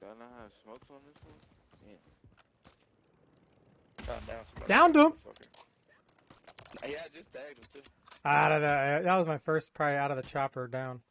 Y'all know how to smoke on this one? Yeah. Downed him! Yeah, I just tagged him too. Out of the, that was my first probably out of the chopper down.